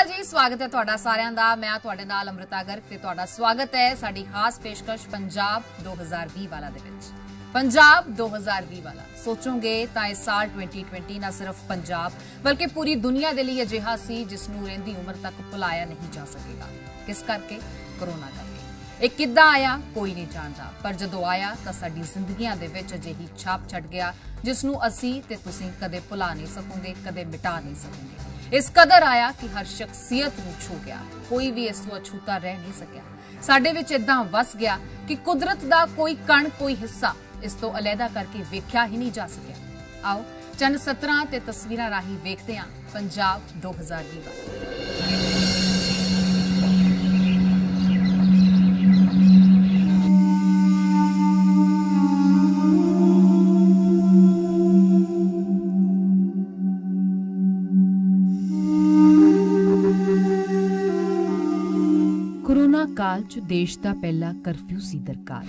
अकाल जी, स्वागत है तुहाडा सारियां दा। मैं तुहाडे नाल अमृता गर्ग ते तुहाडा स्वागत है साडी खास पेशकश पंजाब 2020 वाला दे विच। पंजाब 2020 वाला सोचोगे तो इस साल 2020 ना सिर्फ पंजाब बल्कि पूरी दुनिया के लिए अजिहा सी जिसनूं रहिंदी उम्र तक भुलाया नहीं जा सकेगा। किस करके? कोरोना करके। ਇਹ किद्दां आया कोई नहीं जानता, पर जदों आया तो साडी जिंदगियां दे विच अजिही छाप छड्ड गया जिसनूं असीं ते तुसीं कदे भुला नहीं सकोगे, कदे मिटा नहीं सकोगे। इस कदर आया कि हर शख्सियत नूं छू गया, कोई भी इस तों अछूता रह नहीं सकिया। साडे विच इदां वस गया कि कुदरत दा कोई कण कोई हिस्सा इस तों अलहदा करके वेख्या ही नहीं जा सकिया। आओ चंद सतरां ते तस्वीरां राही वेखदे हां पंजाब 2020 वाला। कोरोना काल च देश का पहला करफ्यू सी दरकार।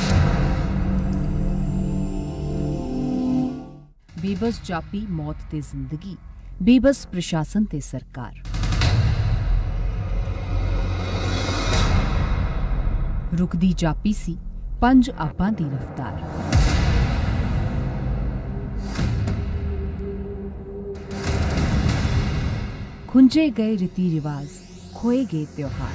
बेबस जापी मौत ते जिंदगी, बेबस प्रशासन ते सरकार। रुकदी जापी सी पंज आपां दी रफ्तार। खुंजे गए रीति रिवाज, खोए गए त्योहार।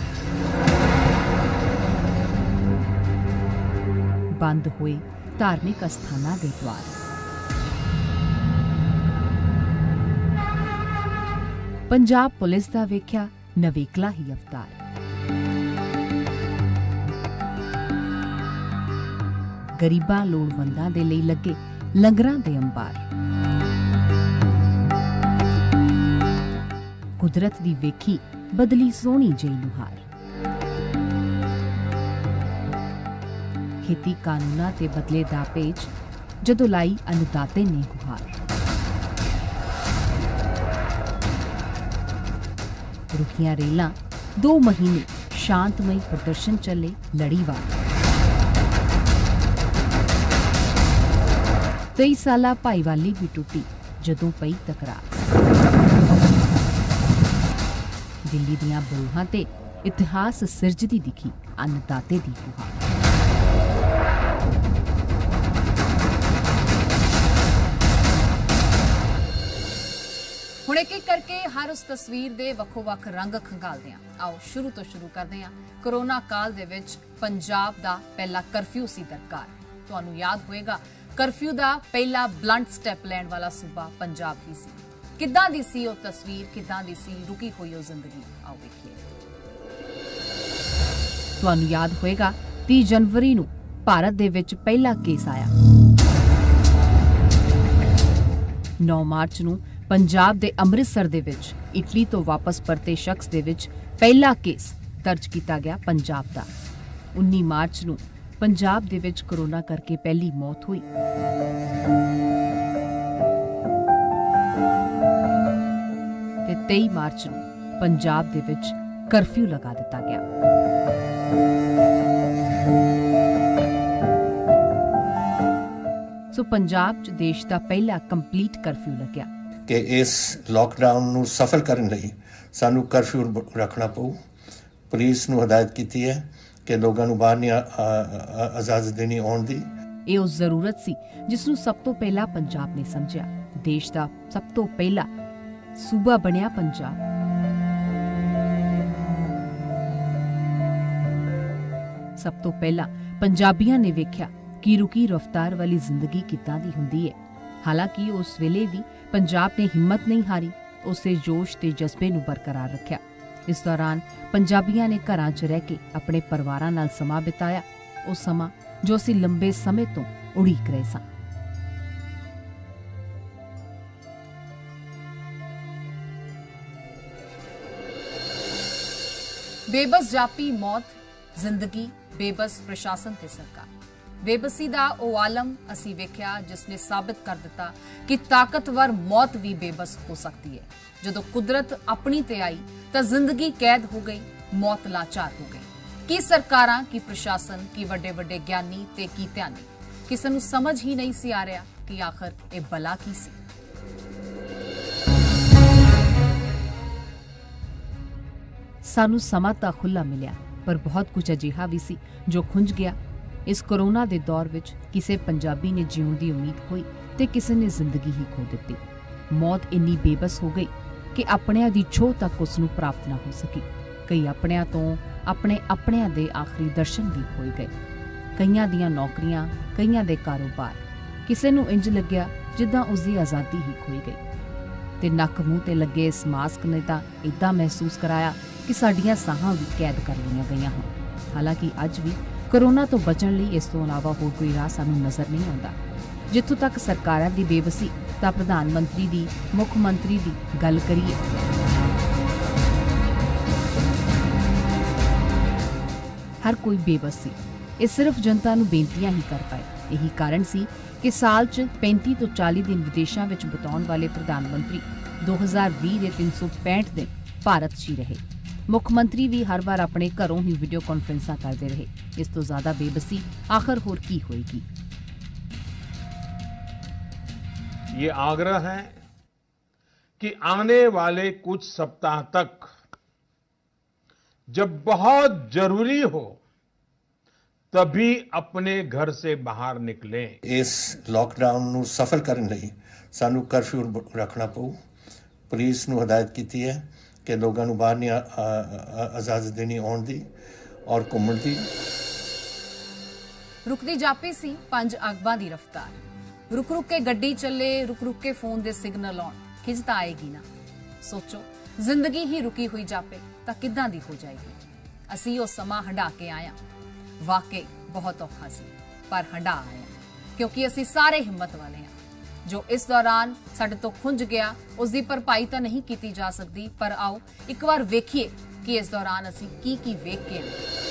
बंद हुए धार्मिक अस्थानां दे द्वार। पंजाब पुलिस दा वेख्या नवेकला ही अवतार। गरीबां लोड़वंदां दे लई लगे लंगरां दे अंबार। कुदरत दी वेखी बदली सोहनी जई नुहार। खेती कानूना ते बदले दा पेच जदों लाई अन्नदाते ने गुहार। रुकियां रेलां 2 महीने शांतमई प्रदर्शन चले लड़ीवार। 23 साला भाईवाली भी टुटी जदों पई तकरार। दिल्ली दियां बरूहां ते इतिहास सिरजदी दिखी अन्नदाते दी गुहार। हुण एक एक करके हर उस तस्वीर दे वक्खो वक्ख रंग खंगालदे हां। आओ शुरू तो शुरू करदे हां। कोरोना काल दे विच पंजाब दा पहला करफ्यू सी दरकार। तुहानूं याद होएगा करफ्यू दा पहला ब्लंट स्टैप लैण वाला सूबा पंजाब ही सी। किद्दां दी सी ओह तस्वीर, किद्दां दी सी रुकी होई ओह जिंदगी, आओ वेखिए। तुहानूं याद होएगा 30 जनवरी नूं भारत दे विच पहला केस आया। 9 मार्च नूं पंजाब दे अमृतसर दे विच इटली तो वापस परते शख्स दे विच पहला केस दर्ज किया गया पंजाब दा। 19 मार्च नूं पंजाब दे विच कोरोना करके पहली मौत हुई। ते 23 मार्च नूं पंजाब दे विच करफ्यू लगा दिता गया। सो पंजाब च देश दा पहला कंप्लीट करफ्यू लग्या कि इस लॉकडाउन नूं सफल करन लई सानू करफ्यू रखना पऊ। पुलिस नूं हदायत कीती है कि लोगों नूं बाहर नहीं इजाजत देनी आउण दी। ਇਹ ਉਸ ਜ਼ਰੂਰਤ ਸੀ ਜਿਸ ਨੂੰ ਸਭ ਤੋਂ ਪਹਿਲਾਂ ਪੰਜਾਬ ਨੇ ਸਮਝਿਆ। ਦੇਸ਼ ਦਾ ਸਭ ਤੋਂ ਪਹਿਲਾ ਸੂਬਾ ਬਣਿਆ ਪੰਜਾਬ। ਸਭ ਤੋਂ ਪਹਿਲਾਂ ਪੰਜਾਬੀਆਂ ਨੇ ਵੇਖਿਆ ਕਿ ਰੁਕੀ ਰਫ਼ਤਾਰ ਵਾਲੀ ਜ਼ਿੰਦਗੀ ਕਿੱਦਾਂ ਦੀ ਹੁੰਦੀ ਹੈ। ਹਾਲਾਂਕਿ ਉਸ ਵੇਲੇ ਵੀ पंजाब ने हिम्मत नहीं हारी, उसे जोश ते जज्बे नूं बरकरार रखिया। इस दौरान पंजाबियां ने घरां च रह के अपने परिवारां नाल समां बिताया, उह समां जो असीं लंबे समय तो उड़ीक रहे सां। बेबस जापी मौत, जिंदगी, बेबस प्रशासन ते सरकार। बेबसी दा ਉਹ आलम असी वेख्या जिसने साबित कर दिता कि ताकतवर मौत भी बेबस हो सकती है। जदों कुदरत अपनी ते आई तो जिंदगी कैद हो गई, मौत लाचार हो गई। की सरकारां, की प्रशासन, की वड्डे वड्डे ज्ञानी ते की ध्यानी, किसी नूं समझ ही नहीं सी आ रहा कि आखिर ये बला की सी। सानू समा तां खुला मिलिया, पर बहुत कुछ अजिहा भी सी जो खुंज गया। इस कोरोना दे दौर विच किसे पंजाबी ने जीउण दी उम्मीद खोई ते किसे ने जिंदगी ही खो दित्ती। मौत इन्नी बेबस हो गई कि अपणियां दी छोह तक उसनू प्राप्त ना हो सकी। कई अपणियां तो अपणियां दे आखिरी दर्शन भी खोए गए। कईयां दियां नौकरियां, कईयां दे कारोबार, किसे नू इंज लग्या जिद्दां उसदी आज़ादी ही खोई गई। ते नक मूँह ते लगे इस मास्क ने तां इदां महसूस कराया कि साडियां साहां भी कैद कर लईआं गईआं हन। हालांकि अज भी कोरोना तो बचण लई इस तों इलावा होर कोई राह सानू नज़र नहीं आउंदा। जित्थों तक सरकारां दी बेबसी तां प्रधानमंत्री दी, मुख मंत्री दी गल करिए हर कोई बेबस सी। ਇਹ सिर्फ जनता ਨੂੰ ਬੇਨਤੀਆਂ ਹੀ ਕਰ ਪਾਏ। यही कारण सी कि साल च 35 ਤੋਂ 40 दिन विदेशों ਵਿੱਚ ਬਿਤਾਉਣ वाले प्रधानमंत्री 2020 ਦੇ 365 दिन भारत 'ਚ ਹੀ ਰਹੇ। मुख मंत्री भी हर बार अपने घरों ही वीडियो कॉन्फ्रेंसां करते रहे। इस तो ज्यादा बेबसी आखिर होर की होएगी। ये आग्रह है कि आने वाले कुछ सप्ताह तक जब बहुत जरूरी हो तभी अपने घर से बाहर निकलें। इस लॉकडाउन ਨੂੰ ਸਫਲ ਕਰਨ ਲਈ ਸਾਨੂੰ ਕਰਫਿਊ ਰੱਖਣਾ ਪਊ। ਪੁਲਿਸ ਨੂੰ ਹਦਾਇਤ ਕੀਤੀ ਹੈ ਕਿ ਲੋਕਾਂ ਨੂੰ ਬਾਹਰ ਨਹੀਂ ਇਜਾਜ਼ਤ ਦੇਣੀ ਆਉਣ ਦੀ ਔਰ ਘੁੰਮਣ ਦੀ। ਰੁਕਦੀ ਜਾਪੀ ਸੀ ਪੰਜ ਅਗਬਾਂ ਦੀ ਰਫ਼ਤਾਰ। रुक रुक के गड्डी चले, रुक रुक के फोन दे सिग्नल आउण, खिज तां आएगी ना। सोचो जिंदगी ही रुकी हुई जापे तां किदां दी हो जाएगी। असीं ओ समा हंडा के आया, वाकई बहुत औखा सी पर हंडा आया, क्योंकि असीं सारे हिम्मत वाले हां। जो इस दौरान साडे तो खुंज गया उसकी भरपाई तां नहीं की जा सकती, पर आओ एक बार वेखिए कि इस दौरान असीं की वेख के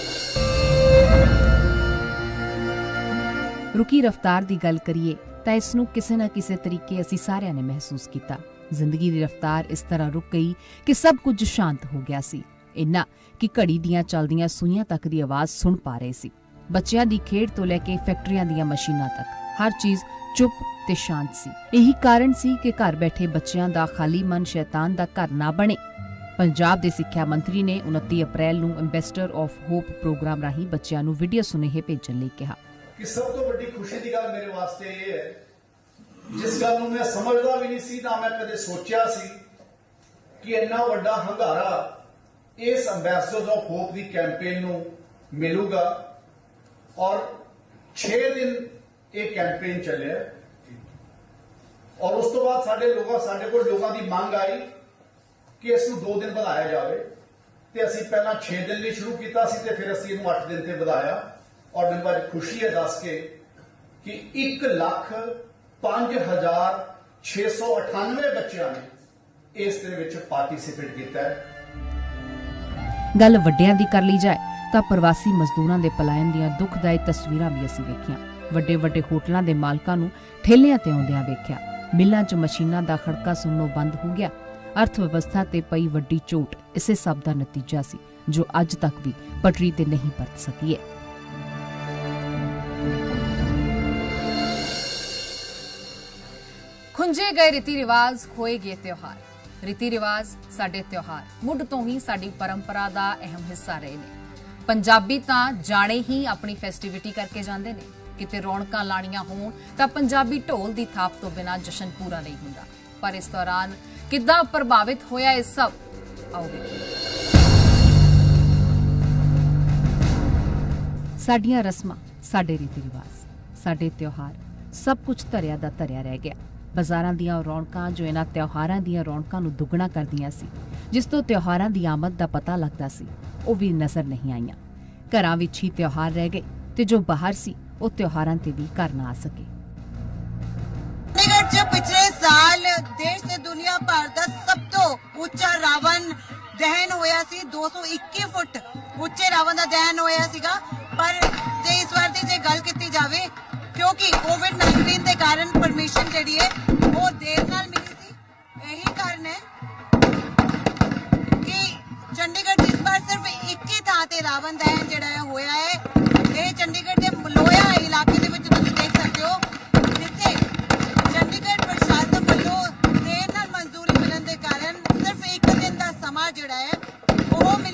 रुकी रफ्तार की गल करिए ਤਾਂ ਇਸ ਨੂੰ ਕਿਸੇ ਨਾ ਕਿਸੇ ਤਰੀਕੇ ਅਸੀਂ ਸਾਰਿਆਂ ਨੇ ਮਹਿਸੂਸ ਕੀਤਾ। ਜ਼ਿੰਦਗੀ ਦੀ ਰਫ਼ਤਾਰ ਇਸ ਤਰ੍ਹਾਂ ਰੁਕ ਗਈ ਕਿ ਸਭ ਕੁਝ ਸ਼ਾਂਤ ਹੋ ਗਿਆ ਸੀ, ਇੰਨਾ ਕਿ ਘੜੀ ਦੀਆਂ ਚੱਲਦੀਆਂ ਸੂਈਆਂ ਤੱਕ ਦੀ ਆਵਾਜ਼ ਸੁਣ ਪਾ ਰਹੇ ਸੀ। ਬੱਚਿਆਂ ਦੀ ਖੇਡ ਤੋਂ ਲੈ ਕੇ ਫੈਕਟਰੀਆਂ ਦੀਆਂ ਮਸ਼ੀਨਾਂ ਤੱਕ ਹਰ ਚੀਜ਼ ਚੁੱਪ ਤੇ ਸ਼ਾਂਤ ਸੀ। ਇਹੀ ਕਾਰਨ ਸੀ ਕਿ ਘਰ ਬੈਠੇ ਬੱਚਿਆਂ ਦਾ ਖਾਲੀ ਮਨ ਸ਼ੈਤਾਨ ਦਾ ਘਰ ਨਾ ਬਣੇ। ਪੰਜਾਬ ਦੇ ਸਿੱਖਿਆ ਮੰਤਰੀ ਨੇ 29 ਅਪ੍ਰੈਲ ਨੂੰ ਐਂਬੈਸਡਰ ਆਫ ਹੋਪ ਪ੍ਰੋਗਰਾਮ ਰਾਹੀਂ ਬੱਚਿਆਂ ਨੂੰ ਵੀਡੀਓ ਸੁਨੇਹੇ ਭੇਜਣ ਲਈ ਕਿਹਾ कि सब तो बड़ी खुशी की गल मेरे वास्ते ये है जिस गल नूं मैं समझदा भी नहीं सी ना मैं कदे सोचिया सी कि इन्ना वड्डा हंगारा इस एंबेसडर्स ऑफ होप की कैंपेन नूं मिलूगा। और 6 दिन ये कैंपेन चलिया और उस तो बाद साडे लोगों की मांग आई कि इस नूं 2 दिन बढ़ाया जाए। तो असीं पहला 6 दिन लिए शुरू किया सी ते फिर असीं इहनूं 8 दिन ते बढ़ाया। और मेरे पास खुशी है दस के कि 1,05,698 बच्चों ने इस दे विच पार्टिसिपेट किया है। गल वड्डियां दी कर ली जाए तां प्रवासी मजदूरां दे पलायन दीयां दुखदाई तस्वीरां भी असीं वेखियां। वड्डे वड्डे होटलां दे मालकां नूं ठेलियां ते आउंदियां वेखिया। मिलां 'च मशीनां दा खड़का सुणनों बंद हो गया। अर्थ व्यवस्था ते पई वड्डी चोट इसे सब दा नतीजा सी जो अज तक भी पटरी ते नहीं परत सकी है। खुंजे गए रीति रिवाज, खोए गए त्योहार। रीति रिवाज साडे त्योहार मुढ़ तो ही साडी परंपरा दा अहम हिस्सा रहे ने। पंजाबी तां जाने ही अपनी फेस्टिविटी करके जांदे ने। किते रौनकां लाणियां होण तां पंजाबी ढोल दी थाप तो बिना जशन पूरा नहीं हुंदा। पर इस दौरान किद्दां प्रभावित होया इस सब, आओ वेखीए। साडियां रस्मां, साडे रीति रिवाज, साडे त्योहार सब कुछ धरिया दा धरिया रह गया। बाजारां दीयां रौनकां जो इन्हां त्योहारां दीयां रौनकां नूं दुगना करदियां सी, जिस तो त्योहारां दी आमद दा पता लगदा सी, ਉਹ भी नज़र नहीं आईयां। घरां विच ही त्योहार रह गए ते जो बाहर सी ਉਹ त्योहारां ते भी घर ना आ सके। चंडीगढ़ च पिछले साल देश ते दुनिया भर दा सब तो उच्चा रावण दहन होया सी। 221 फुट उच्चे रावण दा दहन होया सीगा। पर जे इस बार दी जे गल कीती जावे क्योंकि कोविड-19 के कारण परमिशन जी है वो देर नाल मिली थी। यही कारण है कि चंडीगढ़ इस बार सिर्फ एक ही थां ते रावण दहन जिहड़ा होया है। ये चंडीगढ़ के मलोया इलाके दे विच तुसीं देख सकते हो, जिथे चंडीगढ़ प्रशासन वालों देर नाल मंजूरी मिलण दे कारण सिर्फ एक दिन का समा जिहड़ा है वो मिलिया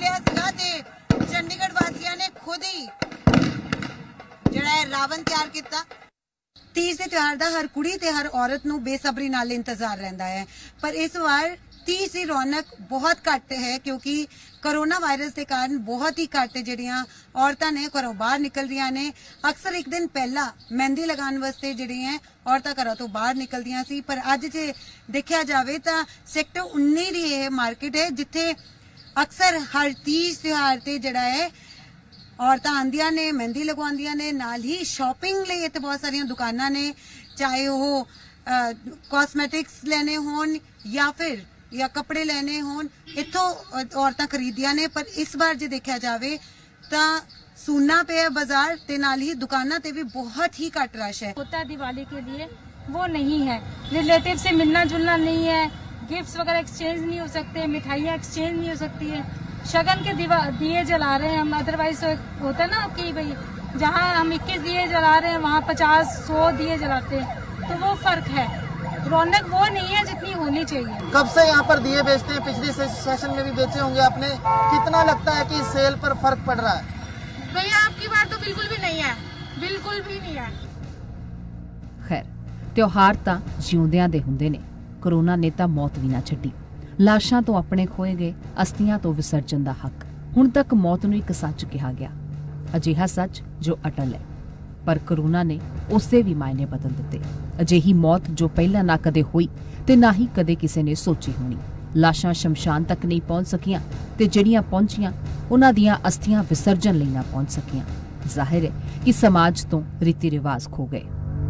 ਤੇ ਚੰਡੀਗੜ੍ਹ ਵਾਸੀਆਂ ਨੇ ਖੁਦ ਹੀ ਜਿਹੜਾ ਹੈ ਰਾਵਣ ਤਿਆਰ ਕੀਤਾ। ਤੀਜ ਦੇ ਤਿਉਹਾਰ ਦਾ ਹਰ ਕੁੜੀ ਤੇ ਹਰ ਔਰਤ ਨੂੰ ਬੇਸਬਰੀ ਨਾਲ ਇੰਤਜ਼ਾਰ ਰਹਿੰਦਾ ਹੈ, ਪਰ ਇਸ ਵਾਰ ਤੀਜ ਦੀ ਰੌਣਕ ਬਹੁਤ ਘੱਟ ਹੈ ਕਿਉਂਕਿ कोरोना वायरस के कारण बहुत ही घट जिहड़ियां औरतां ने घरों बाहर निकल रही ने। अक्सर एक दिन पहला मेहंदी लगाने वास्ते जिहड़ियां औरतां घरों तो बाहर निकलदियां सी, पर अज जे देखिया जावे तां सैक्टर 19 दी यह मार्केट है जिथे अक्सर हर तीज त्योहार ते जिहड़ा है औरतां आंदियां ने, मेहंदी लगवांदियां ने, नाल ही शॉपिंग लई इत्थे बहुत सारियां दुकानां ने, चाहे वो कॉस्मेटिक्स लेने होण या कपड़े लेने होण, इत्थों औरतां खरीदियां ने। पर इस बार जे देखा जाए तो सुनना पे बाजार ते नाल ही दुकानां ते भी बहुत ही घट रश है। होता दिवाली के लिए वो नहीं है, रिलेटिव से मिलना जुलना नहीं है, गिफ्ट्स वगैरह एक्सचेंज नहीं हो सकते, मिठाइयाँ एक्सचेंज नहीं हो सकती है, शगन के दिए जला रहे हैं हम। अदरवाइज तो होता ना कि भाई जहाँ हम 21 दिए जला रहे हैं वहाँ 50-100 दिए जलाते हैं, तो वो फर्क है, रौनक वो नहीं है जितनी होनी चाहिए। कब से यहाँ पर दिए बेचते हैं, पिछले सेशन में भी बेचे होंगे आपने, कितना लगता है कि सेल पर फर्क पड़ रहा है? भैया आपकी बात तो बिल्कुल भी नहीं है, बिल्कुल भी नहीं है। खैर त्योहार तां जिउंदियां दे हुंदे ने, कोरोना ने तां मौत भी ना छड्डी। लाशां तो अपने खोए गए, अस्थियां तो विसर्जन दा हक। हुण तक मौत नूं एक सच कहा गया, अजिहा सच जो अटल है, पर कोरोना ने उससे भी मायने बदल दिते। अजिही मौत जो पहला ना कदे हुई ते ना ही कदे किसी ने सोची होनी। लाशां शमशान तक नहीं पहुंच सकियां ते जिहड़ियां पहुंचियां उन्हां दियां अस्थियां विसर्जन लई ना पहुंच सकियां। जाहिर है कि समाज तो रीति रिवाज खो गए।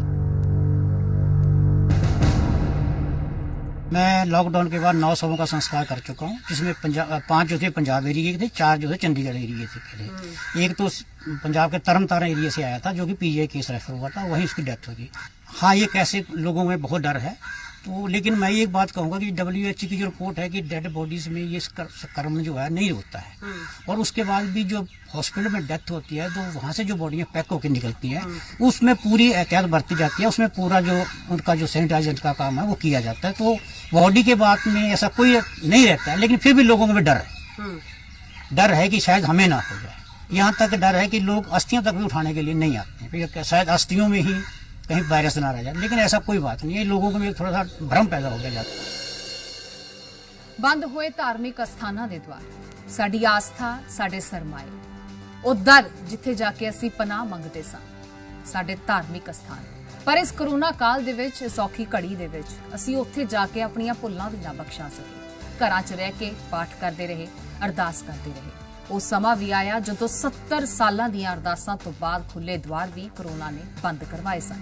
मैं लॉकडाउन के बाद 9 शवों का संस्कार कर चुका हूँ, जिसमें 5 जो थे पंजाब एरिया के थे, 4 जो थे चंडीगढ़ एरिया थे। एक तो पंजाब के तरनतारन एरिया से आया था जो कि पीजीआई केस रेफर हुआ था, वहीं उसकी डेथ होगी। हाँ, ये कैसे लोगों में बहुत डर है, तो लेकिन मैं एक बात कहूंगा कि WHO की जो रिपोर्ट है कि डेड बॉडीज में ये कर्म जो है नहीं होता है, और उसके बाद भी जो हॉस्पिटल में डेथ होती है तो वहां से जो बॉडियां पैक होकर निकलती हैं उसमें पूरी एहतियात बरती जाती है, उसमें पूरा जो उनका जो सैनिटाइजर का काम है वो किया जाता है। तो बॉडी के बाद में ऐसा कोई नहीं रहता है, लेकिन फिर भी लोगों में डर है, डर है कि शायद हमें ना हो जाए। यहाँ तक डर है कि लोग अस्थियां तक भी उठाने के लिए नहीं आते हैं, शायद अस्थियों में ही कहीं वायरस ना रह जाए, लेकिन ऐसा कोई बात नहीं है। लोगों को में थोड़ा सा भ्रम पैदा हो गया जाता है। बंद हुए धार्मिक अस्थानां दे द्वार, साडी आस्था, साडे सरमाए, ओ दर जिथे जाके असीं पनाह मंगदे सां, साडे धार्मिक अस्थान। पर इस कोरोना काल दे विच, इस औखी घड़ी दे विच असीं उत्थे जाके अपणियां भुल्लां भी ना बख्शा सके। घरां च रह के पाठ करदे रहे, अरदास करदे रहे। ਉਹ ਸਮਾਂ ਵੀ ਆਇਆ ਜਦੋਂ 70 ਸਾਲਾਂ ਦੀਆਂ ਅਰਦਾਸਾਂ ਤੋਂ ਬਾਅਦ ਖੁੱਲੇ ਦਵਾਰ ਵੀ ਕੋਰੋਨਾ ਨੇ ਬੰਦ ਕਰਵਾਏ ਸਨ।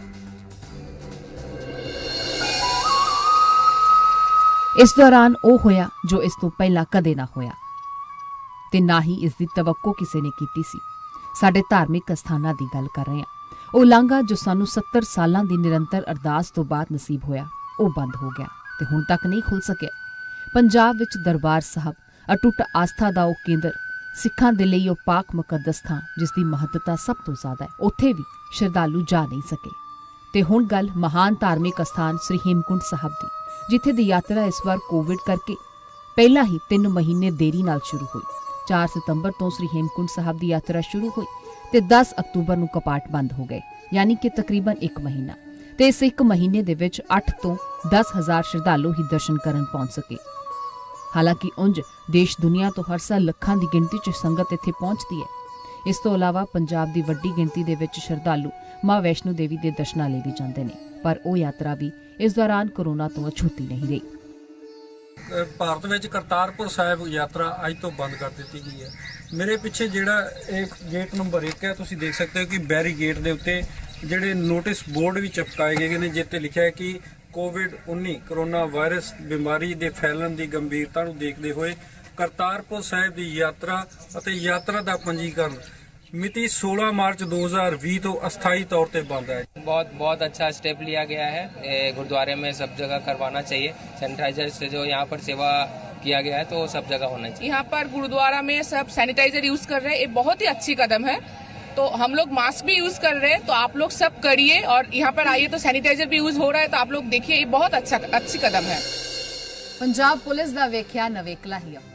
ਇਸ ਦੌਰਾਨ ਉਹ ਹੋਇਆ ਜੋ ਇਸ ਤੋਂ ਪਹਿਲਾਂ ਕਦੇ ਨਾ ਹੋਇਆ ਤੇ ਨਾ ਹੀ ਇਸ ਦੀ ਤਵੱਕੋ ਕਿਸੇ ਨੇ ਕੀਤੀ ਸੀ। ਸਾਡੇ ਧਾਰਮਿਕ ਅਸਥਾਨਾਂ ਦੀ ਗੱਲ ਕਰ ਰਹੇ ਹਾਂ। ਉਹ ਲਾਂਘਾ ਜੋ ਸਾਨੂੰ 70 ਸਾਲਾਂ ਦੀ ਨਿਰੰਤਰ ਅਰਦਾਸ ਤੋਂ ਬਾਅਦ ਨਸੀਬ ਹੋਇਆ, ਉਹ ਬੰਦ ਹੋ ਗਿਆ ਤੇ ਹੁਣ ਤੱਕ ਨਹੀਂ ਖੁੱਲ ਸਕਿਆ। ਪੰਜਾਬ ਵਿੱਚ ਦਰਬਾਰ ਸਾਹਿਬ ਅਟੁੱਟ ਆਸਥਾ ਦਾ ਉਹ ਕੇਂਦਰ, ਸਿੱਖਾਂ ਦੇ ਲਈ ਉਹ ਪਾਕ ਮੁਕੱਦਸ ਥਾਂ ਜਿਸ ਦੀ ਮਹੱਤਤਾ ਸਭ ਤੋਂ ਜ਼ਿਆਦਾ ਹੈ, ਉੱਥੇ ਵੀ ਸ਼ਰਧਾਲੂ ਜਾ ਨਹੀਂ ਸਕੇ। ਤੇ ਹੁਣ ਗੱਲ ਮਹਾਨ ਧਾਰਮਿਕ ਅਸਥਾਨ ਸ੍ਰੀ ਹੇਮਕੁੰਟ ਸਾਹਿਬ ਦੀ, ਜਿੱਥੇ ਦੀ ਯਾਤਰਾ ਇਸ ਵਾਰ ਕੋਵਿਡ ਕਰਕੇ ਪਹਿਲਾਂ ਹੀ 3 ਮਹੀਨੇ ਦੇਰੀ ਨਾਲ ਸ਼ੁਰੂ ਹੋਈ। 4 ਸਤੰਬਰ ਤੋਂ ਸ੍ਰੀ ਹੇਮਕੁੰਟ ਸਾਹਿਬ ਦੀ ਯਾਤਰਾ ਸ਼ੁਰੂ ਹੋਈ ਤੇ 10 ਅਕਤੂਬਰ ਨੂੰ ਕਪਾਟ ਬੰਦ ਹੋ ਗਏ, ਯਾਨੀ ਕਿ ਤਕਰੀਬਨ 1 ਮਹੀਨਾ। ਤੇ ਇਸ 1 ਮਹੀਨੇ ਦੇ ਵਿੱਚ 8 ਤੋਂ 10,000 ਸ਼ਰਧਾਲੂ ਹੀ ਦਰਸ਼ਨ ਕਰਨ ਪਹੁੰਚ ਸਕੇ। ਹਾਲਾਂਕਿ ਉਂਝ ਦੇਸ਼ ਦੁਨੀਆ ਤੋਂ ਹਰ ਸਾਲ ਲੱਖਾਂ ਦੀ ਗਿਣਤੀ 'ਚ ਸੰਗਤ ਇੱਥੇ ਪਹੁੰਚਦੀ ਹੈ। ਇਸ ਤੋਂ ਇਲਾਵਾ ਪੰਜਾਬ ਦੀ ਵੱਡੀ ਗਿਣਤੀ ਦੇ ਵਿੱਚ ਸ਼ਰਧਾਲੂ ਮਾਂ ਵੈਸ਼ਨੋ ਦੇਵੀ ਦੇ ਦਰਸ਼ਨਾਂ ਲਈ ਵੀ ਜਾਂਦੇ ਨੇ, ਪਰ ਉਹ ਯਾਤਰਾ ਵੀ ਇਸ ਦੌਰਾਨ ਕੋਰੋਨਾ ਤੋਂ ਅਛੂਤੀ ਨਹੀਂ ਰਹੀ। ਭਾਰਤ ਵਿੱਚ ਕਰਤਾਰਪੁਰ ਸਾਹਿਬ ਯਾਤਰਾ ਅੱਜ ਤੋਂ ਬੰਦ ਕਰ ਦਿੱਤੀ ਗਈ ਹੈ। ਮੇਰੇ ਪਿੱਛੇ ਜਿਹੜਾ ਇੱਕ ਗੇਟ ਨੰਬਰ 1 ਹੈ, ਤੁਸੀਂ ਦੇਖ ਸਕਦੇ ਹੋ ਕਿ ਬੈਰੀਗੇਟ ਦੇ ਉੱਤੇ ਜਿਹੜੇ ਨੋਟਿਸ ਬੋਰਡ ਵੀ ਚਿਪਕਾਏ ਗਏ ਨੇ, ਜਿੱਤੇ ਲਿਖਿਆ ਹੈ ਕਿ ਕੋਵਿਡ-19 ਕੋਰੋਨਾ ਵਾਇਰਸ ਬਿਮਾਰੀ ਦੇ ਫੈਲਣ ਦੀ ਗੰਭੀਰਤਾ ਨੂੰ ਦੇਖਦੇ ਹੋਏ ਕਰਤਾਰਪੁਰ ਸਾਹਿਬ ਦੀ ਯਾਤਰਾ ਅਤੇ ਯਾਤਰਾ ਦਾ ਪੰਜੀਕਰਨ मिति 16 मार्च 2020 तो अस्थायी तौर पे बंद है। बहुत अच्छा स्टेप लिया गया है, गुरुद्वारे में सब जगह करवाना चाहिए। सैनिटाइजर से जो यहाँ पर सेवा किया गया है तो सब जगह होना चाहिए। यहाँ पर गुरुद्वारा में सब सैनिटाइजर यूज कर रहे हैं, ये बहुत ही अच्छी कदम है। तो हम लोग मास्क भी यूज कर रहे हैं, तो आप लोग सब करिए और यहाँ पर आइए तो सैनिटाइजर भी यूज हो रहा है, तो आप लोग देखिए, ये बहुत अच्छी कदम है। पंजाब पुलिस दा वेख्या नवेकला ही अवतार,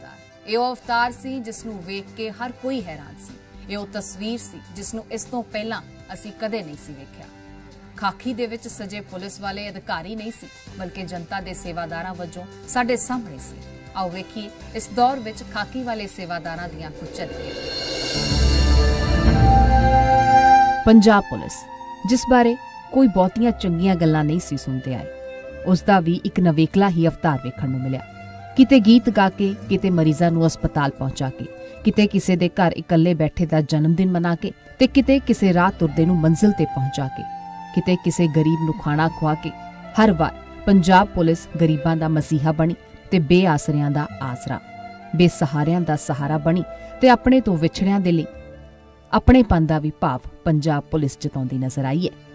ਇਹ ਉਹ ਅਵਤਾਰ ਸੀ ਜਿਸ ਨੂੰ ਵੇਖ ਕੇ ਹਰ ਕੋਈ ਹੈਰਾਨ ਸੀ। ਇਹ ਉਹ ਤਸਵੀਰ ਸੀ ਜਿਸ ਨੂੰ ਇਸ ਤੋਂ ਪਹਿਲਾਂ ਅਸੀਂ ਕਦੇ ਨਹੀਂ ਸੀ ਵੇਖਿਆ। ਖਾਕੀ ਦੇ ਵਿੱਚ ਸਜੇ ਪੁਲਿਸ ਵਾਲੇ ਅਧਿਕਾਰੀ ਨਹੀਂ ਸੀ, ਬਲਕਿ ਜਨਤਾ ਦੇ ਸੇਵਾਦਾਰਾਂ ਵਜੋਂ ਸਾਡੇ ਸਾਹਮਣੇ ਸੀ। ਆਓ ਵੇਖੀਏ ਇਸ ਦੌਰ ਵਿੱਚ ਖਾਕੀ ਵਾਲੇ ਸੇਵਾਦਾਰਾਂ ਦੀਆਂ ਕੁਝ ਝਲਕਾਂ। ਪੰਜਾਬ ਪੁਲਿਸ, ਜਿਸ ਬਾਰੇ ਕੋਈ ਬਹੁਤੀਆਂ ਚੰਗੀਆਂ ਗੱਲਾਂ ਨਹੀਂ ਸੀ ਸੁਣਦੇ ਆਏ, ਉਸ ਦਾ ਵੀ ਇੱਕ ਨਵੇਕਲਾ ਹੀ ਅਵਤਾਰ ਵੇਖਣ ਨੂੰ ਮਿਲਿਆ। ਕਿਤੇ ਗੀਤ ਗਾ ਕੇ, ਕਿਤੇ ਮਰੀਜ਼ਾਂ ਨੂੰ ਹਸਪਤਾਲ ਪਹੁੰਚਾ ਕੇ, ਕਿਤੇ ਕਿਸੇ ਦੇ ਘਰ ਇਕੱਲੇ ਬੈਠੇ ਦਾ ਜਨਮ ਦਿਨ ਮਨਾ ਕੇ, ਤੇ ਕਿਤੇ ਕਿਸੇ ਰਾਹ ਤੁਰਦੇ ਨੂੰ ਮੰਜ਼ਿਲ ਤੇ ਪਹੁੰਚਾ ਕੇ, ਕਿਤੇ ਕਿਸੇ ਗਰੀਬ ਨੂੰ ਖਾਣਾ ਖਵਾ ਕੇ। ਹਰ ਵਾਰ ਪੰਜਾਬ ਪੁਲਿਸ ਗਰੀਬਾਂ ਦਾ ਮਸੀਹਾ ਬਣੀ ਤੇ ਬੇਆਸਰਿਆਂ ਦਾ ਆਸਰਾ, ਬੇਸਹਾਰਿਆਂ ਦਾ ਸਹਾਰਾ ਬਣੀ ਤੇ ਆਪਣੇ ਤੋਂ ਵਿਛੜਿਆਂ ਦੇ ਲਈ ਆਪਣੇਪਨ ਦਾ ਵੀ ਭਾਵ ਪੰਜਾਬ ਪੁਲਿਸ ਜਤਾਉਂਦੀ ਨਜ਼ਰ ਆਈ ਹੈ।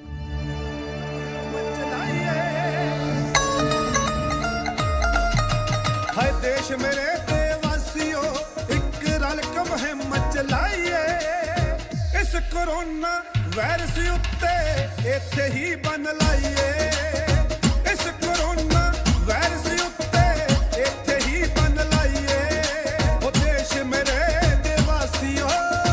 ਹਾਏ ਦੇਸ਼ ਮੇਰੇ ਤੇ ਵਾਸੀਓ, ਇੱਕ ਰਲ ਕੇ ਮੁਹਿੰਮ ਚਲਾਈਏ। ਇਸ ਕੋਰੋਨਾ ਵਾਇਰਸ ਉੱਤੇ ਇੱਥੇ ਹੀ ਬੰਨ ਲਾਈਏ। ਇਸ ਕੋਰੋਨਾ ਵਾਇਰਸ ਉੱਤੇ ਇੱਥੇ ਹੀ ਬੰਨ ਲਾਈਏ। ਉਹ ਦੇਸ਼ ਮੇਰੇ ਦੇ ਵਾਸੀਓ,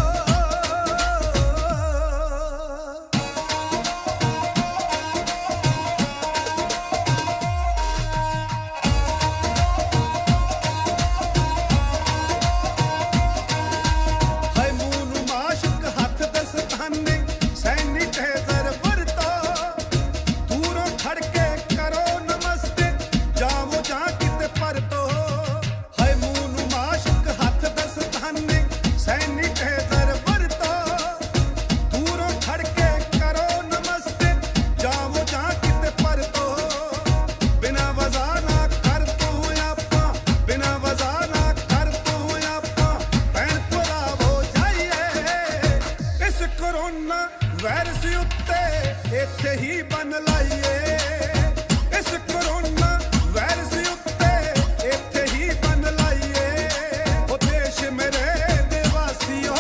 ਵਾਇਰਸ ਉੱਤੇ ਇੱਥੇ ਹੀ ਬੰਨ ਲਾਈਏ। ਇਸ ਕੋਰੋਨਾ ਵਾਇਰਸ ਉੱਤੇ ਇੱਥੇ ਹੀ ਬੰਨ ਲਾਈਏ। ਉਹ ਦੇਸ਼ ਮੇਰੇ ਦੇ ਵਾਸੀਓ।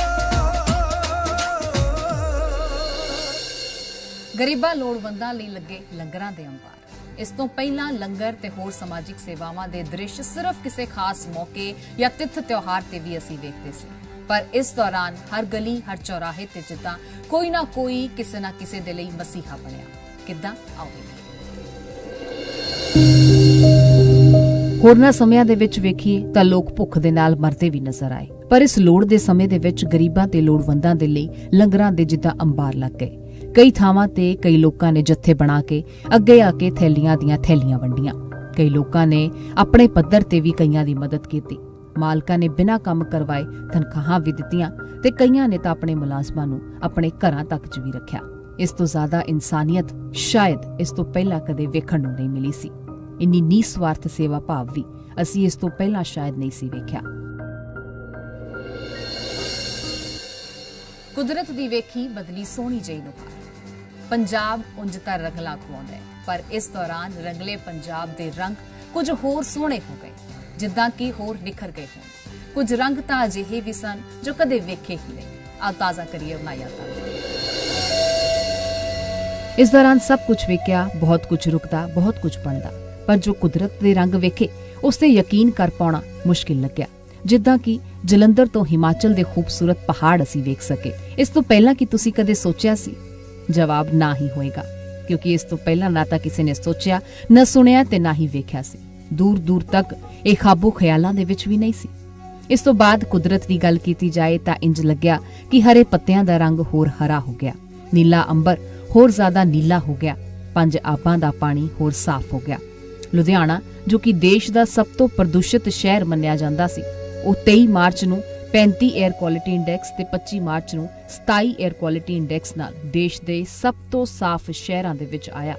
ਗਰੀਬਾਂ ਲੋੜਵੰਦਾਂ ਲਈ ਲੱਗੇ ਲੰਗਰਾਂ ਦੇ ਅੰਬਾਰ। ਇਸ ਤੋਂ ਪਹਿਲਾਂ ਲੰਗਰ ਤੇ ਹੋਰ ਸਮਾਜਿਕ ਸੇਵਾਵਾਂ ਦੇ ਦ੍ਰਿਸ਼ ਸਿਰਫ ਕਿਸੇ ਖਾਸ ਮੌਕੇ ਜਾਂ ਤਿੱਥ ਤਿਉਹਾਰ ਤੇ ਵੀ ਅਸੀਂ ਵੇਖਦੇ ਸੀ, ਪਰ ਇਸ ਦੌਰਾਨ ਹਰ ਗਲੀ, ਹਰ ਚੌਰਾਹੇ ਤੇ ਜਿੱਦਾਂ ਕੋਈ ਨਾ ਕੋਈ ਕਿਸੇ ਨਾ ਕਿਸੇ ਦੇ ਲਈ ਮਸੀਹਾ ਬਣਿਆ। ਕਿੱਦਾਂ? ਆਓ ਹੋਰਨਾਂ ਸਮਿਆਂ ਦੇ ਵਿੱਚ ਵੇਖੀਏ ਤਾਂ ਲੋਕ ਭੁੱਖ ਦੇ ਨਾਲ ਮਰਦੇ ਵੀ ਨਜ਼ਰ ਆਏ, ਪਰ ਇਸ ਲੋੜ ਦੇ ਸਮੇਂ ਦੇ ਵਿੱਚ ਗਰੀਬਾਂ ਤੇ ਲੋੜਵੰਦਾਂ ਦੇ ਲਈ ਲੰਗਰਾਂ ਦੇ ਜਿੱਦਾਂ ਅੰਬਾਰ ਲੱਗ ਗਏ। ਕਈ ਥਾਵਾਂ ਤੇ ਕਈ ਲੋਕਾਂ ਨੇ ਜੱਥੇ ਬਣਾ ਕੇ ਅੱਗੇ ਆ ਕੇ ਥੈਲੀਆਂ ਦੀਆਂ ਥੈਲੀਆਂ ਵੰਡੀਆਂ। ਕਈ ਲੋਕਾਂ ਨੇ ਆਪਣੇ ਪੱਧਰ ਤੇ ਵੀ ਕਈਆਂ ਦੀ ਮਦਦ ਕੀਤੀ। ਮਾਲਕਾਂ ਨੇ ਬਿਨਾਂ ਕੰਮ ਕਰਵਾਏ ਤਨਖਾਹਾਂ ਵੀ ਦਿੱਤੀਆਂ ਤੇ ਕਈਆਂ ਨੇ ਤਾਂ ਆਪਣੇ ਮੁਲਾਜ਼ਮਾਂ ਨੂੰ ਆਪਣੇ ਘਰਾਂ ਤੱਕ 'ਚ ਵੀ ਰੱਖਿਆ। ਇਸ ਤੋਂ ਜ਼ਿਆਦਾ ਇਨਸਾਨੀਅਤ ਸ਼ਾਇਦ ਇਸ ਤੋਂ ਪਹਿਲਾਂ ਕਦੇ ਵੇਖਣ ਨੂੰ ਨਹੀਂ ਮਿਲੀ ਸੀ। ਇੰਨੀ ਨਿਸਵਾਰਥ ਸੇਵਾ ਭਾਵ ਵੀ ਅਸੀਂ ਇਸ ਤੋਂ ਪਹਿਲਾਂ ਸ਼ਾਇਦ ਨਹੀਂ ਸੀ ਵੇਖਿਆ। ਕੁਦਰਤ ਦੀ ਵੇਖੀ ਬਦਲੀ ਸੋਹਣੀ ਜਿਹੀ ਨੁਹਾਰ। ਪੰਜਾਬ ਉਂਝ ਤਾਂ ਰੰਗਲਾ ਖਵਾਉਂਦਾ ਹੈ, ਪਰ ਇਸ ਦੌਰਾਨ ਰੰਗਲੇ ਪੰਜਾਬ ਦੇ ਰੰਗ ਕੁਝ ਹੋਰ ਸੋਹਣੇ ਹੋ ਗਏ, ਜਿੱਦਾਂ ਕਿ ਹੋਰ ਨਿਖਰ ਗਏ ਹੋਣ। ਕੁਝ ਰੰਗ ਤਾਂ ਅਜਿਹੇ ਵੀ ਸਨ ਜੋ ਕਦੇ ਵੇਖੇ ਹੀ ਨਹੀਂ। ਆਓ ਤਾਜ਼ਾ ਕਰੀਏ ਉਹਨਾਂ ਯਾਦਾਂ। ਇਸ ਦੌਰਾਨ ਸਭ ਕੁਝ ਵੇਖਿਆ, ਬਹੁਤ ਕੁਝ ਰੁਕਦਾ, ਬਹੁਤ ਕੁਝ ਬਣਦਾ, ਪਰ ਜੋ ਕੁਦਰਤ ਦੇ ਰੰਗ ਵੇਖੇ ਉਸ ਤੇ ਯਕੀਨ ਕਰ ਪਾਉਣਾ ਮੁਸ਼ਕਿਲ ਲੱਗਿਆ। ਜਿੱਦਾਂ ਕਿ ਜਲੰਧਰ ਤੋਂ ਹਿਮਾਚਲ ਦੇ ਖੂਬਸੂਰਤ ਪਹਾੜ ਅਸੀਂ ਵੇਖ ਸਕੇ। ਇਸ ਤੋਂ ਪਹਿਲਾਂ ਕਿ ਤੁਸੀਂ ਕਦੇ ਸੋਚਿਆ ਸੀ? ਜਵਾਬ ਨਾ ਹੀ ਹੋਏਗਾ, ਕਿਉਂਕਿ ਇਸ ਤੋਂ ਪਹਿਲਾਂ ਨਾ ਤਾਂ ਕਿਸੇ ਨੇ ਸੋਚਿਆ, ਨਾ ਸੁਣਿਆ ਤੇ ਨਾ ਹੀ ਵੇਖਿਆ ਸੀ। ਦੂਰ ਦੂਰ ਤੱਕ ਇਹ ਖਾਬੋ ਖਿਆਲਾਂ ਦੇ ਵਿੱਚ ਵੀ ਨਹੀਂ ਸੀ। ਇਸ ਤੋਂ ਬਾਅਦ ਕੁਦਰਤ ਦੀ ਗੱਲ ਕੀਤੀ ਜਾਏ ਤਾਂ ਇੰਜ ਲੱਗਿਆ ਕਿ ਹਰੇ ਪੱਤਿਆਂ ਦਾ ਰੰਗ ਹੋਰ ਹਰਾ ਹੋ ਗਿਆ, ਨੀਲਾ ਅੰਬਰ ਹੋਰ ਜ਼ਿਆਦਾ ਨੀਲਾ ਹੋ ਗਿਆ, 5 ਆਬਾਂ ਦਾ ਪਾਣੀ ਹੋਰ ਸਾਫ਼ ਹੋ ਗਿਆ। ਲੁਧਿਆਣਾ, ਜੋ ਕਿ ਦੇਸ਼ ਦਾ ਸਭ ਤੋਂ ਪ੍ਰਦੂਸ਼ਿਤ ਸ਼ਹਿਰ ਮੰਨਿਆ ਜਾਂਦਾ ਸੀ, ਉਹ 23 ਮਾਰਚ ਨੂੰ 35 에ਅਰ ਕੁਆਲਿਟੀ ਇੰਡੈਕਸ ਤੇ 25 ਮਾਰਚ ਨੂੰ 27 에ਅਰ ਕੁਆਲਿਟੀ ਇੰਡੈਕਸ ਨਾਲ ਦੇਸ਼ ਦੇ ਸਭ ਤੋਂ ਸਾਫ਼ ਸ਼ਹਿਰਾਂ ਦੇ ਵਿੱਚ ਆਇਆ।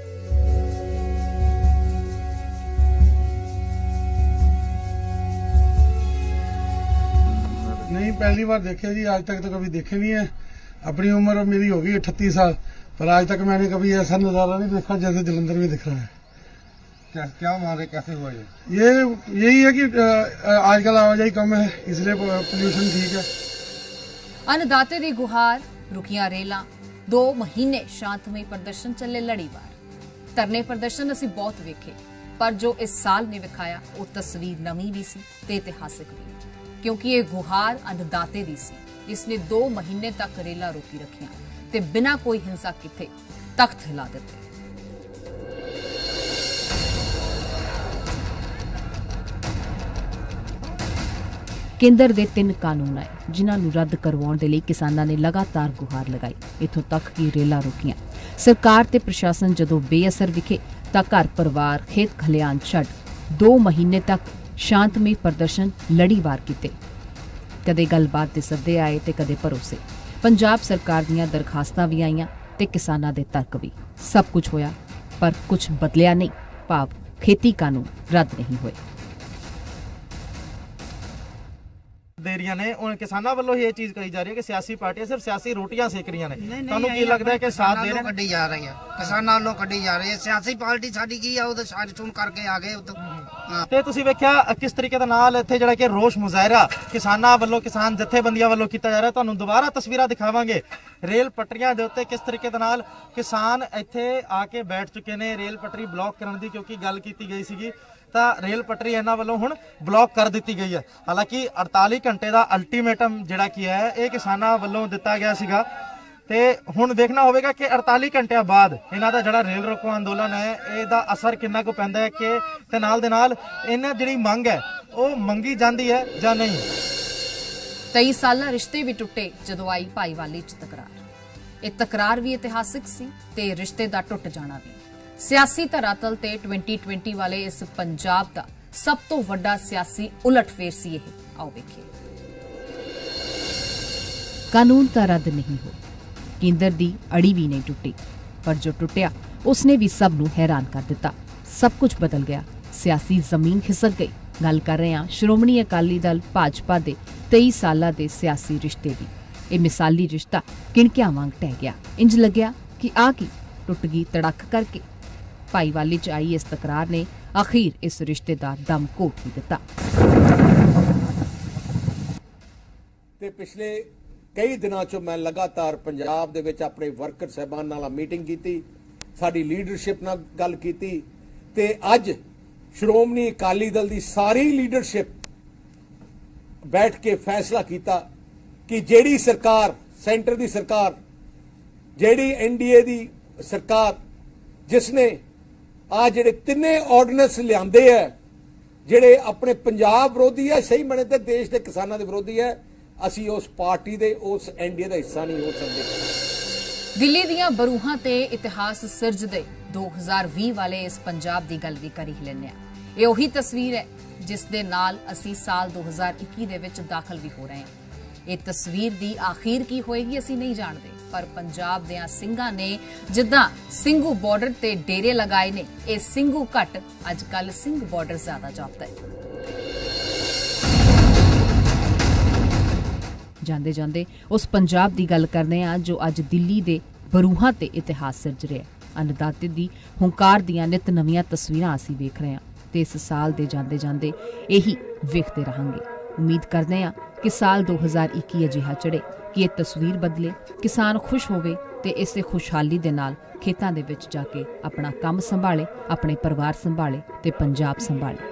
नहीं, पहली बार देखे जी, आज तक तो कभी देखे नहीं है। अपनी उम्र मेरी होगी 38 साल, पर आज तक मैंने कभी ऐसा नज़ारा नहीं देखा जैसे जलंधर में दिख रहा है। क्या मान रहे, कैसे हुआ ये यही है कि आजकल आवाजाही कम है, इसलिए पोल्यूशन ठीक है। अन्नदाते दी गुहार, रुकियां रेलां, 2 महीने शांतमई प्रदर्शन चले लड़ीवार। धरने प्रदर्शन असीं बहुत वेखे, पर जो इस साल ने विखाया वो तस्वीर नवीं भी सी ते इतिहासिक भी। क्योंकि ये गुहार अन्नदाते दी सी। इसने 2 महीने तक रेला रोकी रखियां ते बिना कोई हिंसा किथे तख्त हिला दिते। केंद्र ਦੇ 3 ਕਾਨੂੰਨ ਆਏ ਜਿਨ੍ਹਾਂ ਨੂੰ ਰੱਦ ਕਰਵਾਉਣ ਦੇ ਲਈ ਕਿਸਾਨਾਂ ਨੇ ਲਗਾਤਾਰ ਗੁਹਾਰ ਲਗਾਈ। ਇਥੋਂ ਤੱਕ ਕਿ ਰੇਲਾਂ ਰੋਕੀਆਂ। ਸਰਕਾਰ ਤੇ ਪ੍ਰਸ਼ਾਸਨ ਜਦੋਂ ਬੇਅਸਰ ਵਿਖੇ ਤਾਂ ਘਰ ਪਰਿਵਾਰ ਖੇਤ ਖਲਿਆਣ ਛੱਡ 2 ਮਹੀਨੇ ਤੱਕ ਸ਼ਾਂਤਮਈ ਪ੍ਰਦਰਸ਼ਨ ਲੜੀਵਾਰ ਕੀਤੇ। ਕਦੇ ਗੱਲਬਾਤ ਦੇ ਸੱਦੇ ਆਏ ਤੇ ਕਦੇ ਭਰੋਸੇ। ਪੰਜਾਬ ਸਰਕਾਰ ਦੀਆਂ ਦਰਖਾਸਤਾਂ ਵੀ ਆਈਆਂ ਤੇ ਕਿਸਾਨਾਂ ਦੇ ਤਰਕ ਵੀ। ਸਭ ਕੁਝ ਹੋਇਆ ਪਰ ਕੁਝ ਬਦਲਿਆ ਨਹੀਂ, ਭਾਵ ਖੇਤੀ ਕਾਨੂੰਨ ਰੱਦ ਨਹੀਂ ਹੋਏ। ਦੇ ਰਹੀਆਂ ਨੇ ਉਹਨਾਂ ਕਿਸਾਨਾਂ ਵੱਲੋਂ ਹੀ ਇਹ ਚੀਜ਼ ਕਹੀ ਜਾ ਰਹੀ ਹੈ ਕਿ ਸਿਆਸੀ ਪਾਰਟੀਆਂ ਸਿਰਫ ਸਿਆਸੀ ਰੋਟੀਆਂ ਸੇਕ ਰਹੀਆਂ ਨੇ। ਤੁਹਾਨੂੰ ਕੀ ਲੱਗਦਾ ਹੈ ਕਿ ਸਾਥ ਦੇ ਰਹੇ ਕੱਢੀ ਜਾ ਰਹੀ ਹੈ, ਕਿਸਾਨਾਂ ਵੱਲੋਂ ਕੱਢੀ ਜਾ ਰਹੀ ਹੈ। ਸਿਆਸੀ ਪਾਰਟੀ ਸਾਡੀ ਕੀ ਆ, ਉਹ ਤਾਂ ਸਾਰੀ ਚੋਣ ਕਰਕੇ ਆ ਗਏ। ਤੇ ਤੁਸੀਂ ਵੇਖਿਆ ਕਿਸ ਤਰੀਕੇ ਦੇ ਨਾਲ ਇੱਥੇ ਜਿਹੜਾ ਕਿ ਰੋਸ ਮੁਜ਼ਾਹਰਾ ਕਿਸਾਨਾਂ ਵੱਲੋਂ ਕਿਸਾਨ ਜਥੇਬੰਦੀਆਂ ਵੱਲੋਂ ਕੀਤਾ ਜਾ ਰਿਹਾ। ਤੁਹਾਨੂੰ ਦੁਬਾਰਾ ਤਸਵੀਰਾਂ ਦਿਖਾਵਾਂਗੇ ਰੇਲ ਪਟਰੀਆਂ ਦੇ ਉੱਤੇ ਕਿਸ ਤਰੀਕੇ ਦੇ ਨਾਲ ਕਿਸਾਨ ਇੱਥੇ ਆ ਕੇ ਬੈਠ ਚੁੱਕੇ ਨੇ ਰੇਲ ਪਟਰੀ ਬਲੌਕ ਕਰਨ ਦੀ, ਕਿਉਂਕਿ ਗੱਲ ਕੀਤੀ ਗਈ ਸੀਗੀ ਤਾਂ ਰੇਲ ਪਟਰੀ ਇਹਨਾਂ ਵੱਲੋਂ ਹੁਣ ਬਲੌਕ ਕਰ ਦਿੱਤੀ ਗਈ ਹੈ। ਹਾਲਾਂਕਿ 48 ਘੰਟੇ ਦਾ ਅਲਟੀਮੇਟਮ ਜਿਹੜਾ ਕੀ ਹੈ ਇਹ ਕਿਸਾਨਾਂ ਵੱਲੋਂ ਦਿੱਤਾ ਗਿਆ ਸੀਗਾ ਤੇ ਹੁਣ ਦੇਖਣਾ ਹੋਵੇਗਾ ਕਿ 48 ਘੰਟਿਆਂ ਬਾਅਦ ਇਹਨਾਂ ਦਾ ਜਿਹੜਾ ਰੇਲ ਰੋਕੋ ਅੰਦੋਲਨ ਹੈ ਇਹਦਾ ਅਸਰ ਕਿੰਨਾ ਕੁ ਪੈਂਦਾ ਹੈ ਕਿ ਤੇ ਨਾਲ ਦੇ ਨਾਲ ਇਹਨਾਂ ਜਿਹੜੀ ਮੰਗ ਹੈ ਉਹ ਮੰਗੀ ਜਾਂਦੀ ਹੈ ਜਾਂ ਨਹੀਂ। 23 ਸਾਲਾ ਰਿਸ਼ਤੇ ਵੀ ਟੁੱਟੇ ਜਦੋਂ ਆਈ ਭਾਈਵਾਲੀ 'ਚ ਤਕਰਾਰ। ਇਹ ਤਕਰਾਰ ਵੀ ਇਤਿਹਾਸਿਕ ਸੀ ਤੇ ਰਿਸ਼ਤੇ ਦਾ ਟੁੱਟ ਜਾਣਾ ਵੀ। ਸਿਆਸੀ ਧਰਾਤਲ ਤੇ 2020 ਵਾਲੇ ਇਸ ਪੰਜਾਬ ਦਾ ਸਭ ਤੋਂ ਵੱਡਾ ਸਿਆਸੀ ਉਲਟਫੇਰ ਸੀ ਇਹ। ਆਓ ਵੇਖੀਏ। ਕਾਨੂੰਨ ਤਾਂ ਰੱਦ ਨਹੀਂ ਹੋਏ, ਕੇਂਦਰ ਦੀ ਅੜੀ ਵੀ ਨਹੀਂ ਟੁੱਟੀ, ਪਰ ਜੋ ਟੁੱਟਿਆ ਉਸਨੇ ਵੀ ਸਭ ਨੂੰ ਹੈਰਾਨ ਕਰ ਦਿੱਤਾ। ਸਭ ਕੁਝ ਬਦਲ ਗਿਆ, ਸਿਆਸੀ ਜ਼ਮੀਨ ਖਿਸਕ ਗਈ। ਗੱਲ ਕਰ ਰਹੇ ਹਾਂ ਸ਼੍ਰੋਮਣੀ ਅਕਾਲੀ ਦਲ ਭਾਜਪਾ ਦੇ 23 ਸਾਲਾਂ ਦੇ ਸਿਆਸੀ ਰਿਸ਼ਤੇ ਦੀ। ਇਹ ਮਿਸਾਲੀ ਰਿਸ਼ਤਾ ਕਿਣਕਿਆਂ ਵਾਂਗ ਟਹਿ ਗਿਆ। ਇੰਜ ਲੱਗਿਆ ਕਿ ਆ ਕੀ ਟੁੱਟ ਗਈ ਤੜਕ ਕਰਕੇ। ਭਾਈਵਾਲੀ 'ਚ ਆਈ ਇਸ ਤਕਰਾਰ ਨੇ ਅਖੀਰ ਇਸ ਰਿਸ਼ਤੇ ਦਾ ਦਮ ਘੋਟ ਹੀ ਦਿੱਤਾ। ਤੇ ਪਿਛਲੇ ਕਈ ਦਿਨਾਂ 'ਚੋਂ ਮੈਂ ਲਗਾਤਾਰ ਪੰਜਾਬ ਦੇ ਵਿੱਚ ਆਪਣੇ ਵਰਕਰ ਸਾਹਿਬਾਨ ਨਾਲ ਮੀਟਿੰਗ ਕੀਤੀ, ਸਾਡੀ ਲੀਡਰਸ਼ਿਪ ਨਾਲ ਗੱਲ ਕੀਤੀ ਤੇ ਅੱਜ ਸ਼੍ਰੋਮਣੀ ਅਕਾਲੀ ਦਲ ਦੀ ਸਾਰੀ ਲੀਡਰਸ਼ਿਪ ਬੈਠ ਕੇ ਫੈਸਲਾ ਕੀਤਾ ਕਿ ਜਿਹੜੀ ਸਰਕਾਰ ਸੈਂਟਰ ਦੀ ਸਰਕਾਰ, ਜਿਹੜੀ ਐਨਡੀਏ ਦੀ ਸਰਕਾਰ ਜਿਸਨੇ ਆ ਜਿਹੜੇ 3 ਆਰਡੀਨੈਂਸ ਲਿਆਂਦੇ ਹੈ ਜਿਹੜੇ ਆਪਣੇ ਪੰਜਾਬ ਵਿਰੋਧੀ ਹੈ, ਸਹੀ ਮਣੇ ਤੇ ਦੇਸ਼ ਦੇ ਕਿਸਾਨਾਂ ਦੇ ਵਿਰੋਧੀ ਹੈ, ਅਸੀਂ ਉਸ ਪਾਰਟੀ ਦੇ ਉਸ ਐਨਡੀਏ ਦਾ ਹਿੱਸਾ ਨਹੀਂ ਹੋ ਸਕਦੇ। ਦਿੱਲੀ ਦੀਆਂ ਬਰੂਹਾਂ ਤੇ ਇਤਿਹਾਸ ਸਿਰਜਦੇ 2020 ਵਾਲੇ ਇਸ ਪੰਜਾਬ ਦੀ ਗੱਲ ਵੀ ਕਰੀ ਲੈਂਦੇ ਆ। ਇਹ ਉਹੀ ਤਸਵੀਰ ਹੈ ਜਿਸ ਦੇ ਨਾਲ ਅਸੀਂ ਸਾਲ 2021 ਦੇ ਵਿੱਚ ਦਾਖਲ ਵੀ ਹੋ ਰਹੇ ਹਾਂ। ਇਹ ਤਸਵੀਰ ਦੀ ਆਖਿਰ ਕੀ ਹੋਏਗੀ ਅਸੀਂ ਨਹੀਂ ਜਾਣਦੇ, ਪਰ ਪੰਜਾਬ ਦੇ ਸਿੰਘਾਂ ਨੇ ਜਿੱਦਾਂ ਸਿੰਘੂ ਬਾਰਡਰ ਤੇ ਡੇਰੇ ਲਗਾਏ ਨੇ, ਇਹ ਸਿੰਘੂ ਘੱਟ ਅੱਜ ਕੱਲ ਸਿੰਘ ਬਾਰਡਰ ਜ਼ਿਆਦਾ ਜਾਪਦਾ ਹੈ। ਜਾਂਦੇ ਜਾਂਦੇ ਉਸ ਪੰਜਾਬ ਦੀ ਗੱਲ ਕਰਦੇ ਹਾਂ ਜੋ ਅੱਜ ਦਿੱਲੀ ਦੇ ਬਰੂਹਾਂ ਤੇ ਇਤਿਹਾਸ ਸਿਰਜ ਰਿਹਾ। ਅੰਨਦਾਤੇ ਦੀ ਹੁੰਕਾਰ ਦੀਆਂ ਨਿਤ ਨਵੀਆਂ ਤਸਵੀਰਾਂ ਅਸੀਂ ਵੇਖ ਰਹੇ ਹਾਂ ਤੇ ਇਸ ਸਾਲ ਦੇ ਜਾਂਦੇ ਜਾਂਦੇ ਇਹੀ ਵੇਖਦੇ ਰਹਾਂਗੇ। ਉਮੀਦ ਕਰਦੇ ਹਾਂ ਕਿ ਸਾਲ 2021 ਅਜਿਹਾ ਚੜੇ ਕਿ ਇਹ ਤਸਵੀਰ ਬਦਲੇ, ਕਿਸਾਨ ਖੁਸ਼ ਹੋਵੇ ਤੇ ਇਸੇ ਖੁਸ਼ਹਾਲੀ ਦੇ ਨਾਲ ਖੇਤਾਂ ਦੇ ਵਿੱਚ ਜਾ ਕੇ ਆਪਣਾ ਕੰਮ ਸੰਭਾਲੇ, ਆਪਣੇ ਪਰਿਵਾਰ ਸੰਭਾਲੇ ਤੇ ਪੰਜਾਬ ਸੰਭਾਲੇ।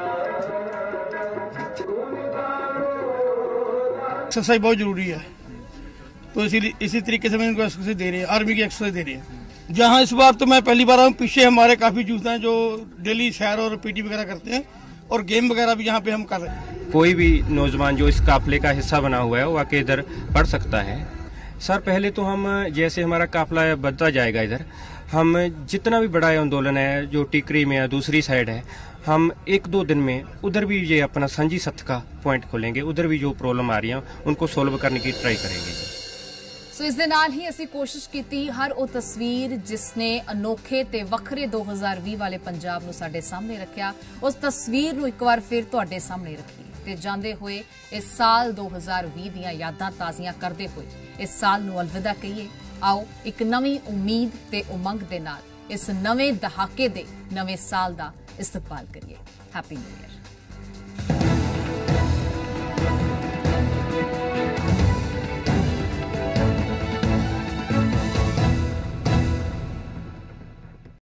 एक्सरसाइज बहुत जरूरी है, तो इसी तरीके से मैं इनको एक्सरसाइज दे रही है, आर्मी की एक्सरसाइज दे रही है। जहाँ इस बार तो मैं पहली बार आऊँ, पीछे हमारे काफी यूथ हैं जो डेली सैर और पीटी वगैरह करते हैं और गेम वगैरह भी यहाँ पे हम कर रहे हैं। कोई भी नौजवान जो इस काफिले का हिस्सा बना हुआ है वो आके इधर पढ़ सकता है। सर पहले तो हम जैसे हमारा काफिला बढ़ता जाएगा इधर, हम जितना भी बड़ा आंदोलन है जो टिकरी में है, दूसरी साइड है, हम 1-2 दिन में उधर भी ये अपना संजी सत्य का पॉइंट खोलेंगे, उधर भी जो प्रॉब्लम आ रही है उनको सोल्व करने की ट्राई करेंगे। सो इस दे नाल ही असी कोशिश की हर वो तस्वीर जिसने अनोखे ते वखरे 2020 वाले पंजाब नूं साडे सामने रखिया, उस तस्वीर नूं एक बार फिर तुहाडे सामने रखी ते जांदे होए इस साल 2020 दीयां यादां ताज़ियां करदे होए इस साल नूं अलविदा कहिए। आओ एक नवी उम्मीद ते उमंग दे नाल इस नवे दहाके दे नवे साल दा इस्तकबाल करिए। Happy new year.